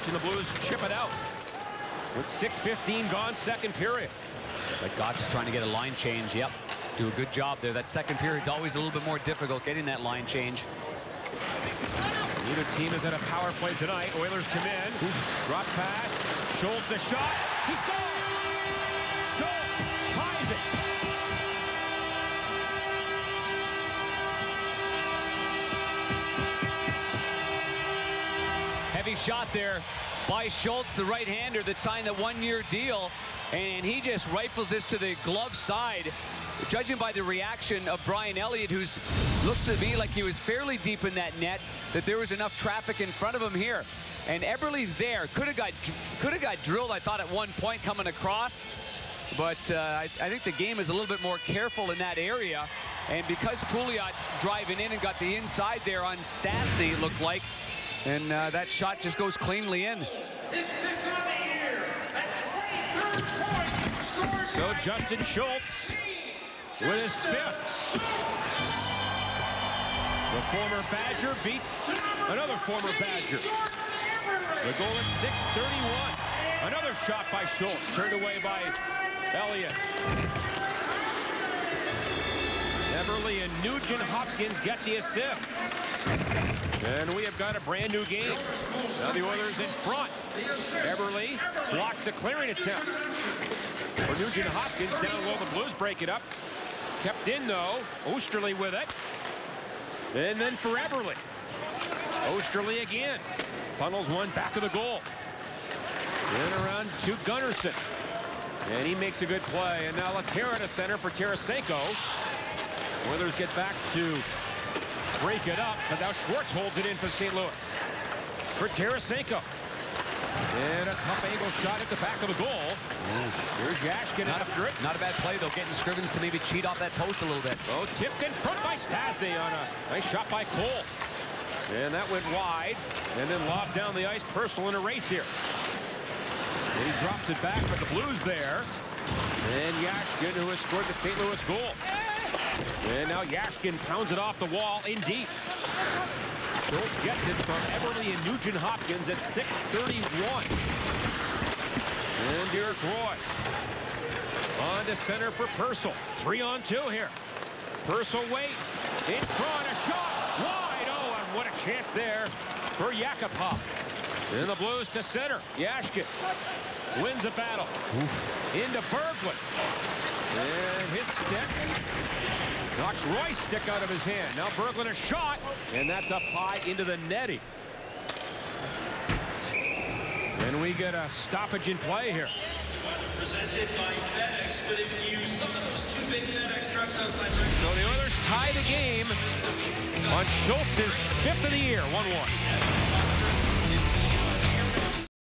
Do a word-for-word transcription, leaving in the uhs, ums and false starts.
watching the Blues chip it out with six fifteen gone, second period. But Gotch is trying to get a line change. Yep, do a good job there. That second period's always a little bit more difficult getting that line change. Neither team is at a power play tonight. Oilers come in. Ooh. Drop pass. Schultz a shot. He scores! Schultz ties it. Heavy shot there by Schultz, the right-hander that signed the one-year deal. And he just rifles this to the glove side. Judging by the reaction of Brian Elliott, who's looked to me like he was fairly deep in that net, that there was enough traffic in front of him here. And Eberle there could have got could have got drilled, I thought, at one point coming across. But uh, I, I think the game is a little bit more careful in that area. And because Pouliot's driving in and got the inside there on Stastny, it looked like, and uh, that shot just goes cleanly in. So Justin Schultz with his fifth. The former Badger beats another former Badger. The goal at six thirty-one. Another shot by Schultz, turned away by Elliott. Eberle and Nugent Hopkins get the assists. And we have got a brand new game. Now the Oilers in front. Eberle blocks a clearing attempt. For Nugent Hopkins, down low, the Blues break it up. Kept in, though. Oesterle with it. And then for Eberle. Oesterle again. Funnels one back of the goal. And around to Gunnarsson. And he makes a good play. And now Laterra to center for Tarasenko. Oilers get back to break it up. But now Schwartz holds it in for Saint Louis. For Tarasenko. And a tough angle shot at the back of the goal. Mm. Here's Yashkin after it. Not a bad play, though, getting Scrivens to maybe cheat off that post a little bit. Oh, tipped in front by Stastny on a nice shot by Cole. And that went wide. And then lobbed down the ice. Purcell in a race here. And he drops it back, but the Blues there. And Yashkin, who has scored the Saint Louis goal. And now Yashkin pounds it off the wall in deep. Schultz gets it from Eberle and Nugent Hopkins at six thirty-one. And Derek Roy on to center for Purcell. Three on two here. Purcell waits. In front, a shot. Wide. Oh, and what a chance there for Yakupov. And the Blues to center. Yashkin wins a battle. Oof. Into Berglund. And his stick knocks Roy's stick out of his hand. Now Berglund a shot, and that's up high into the netting. And we get a stoppage in play here. Presented by FedEx, but if you use some of those two big FedEx trucks outside. So the Oilers tie the game on Schultz's fifth of the year, one one.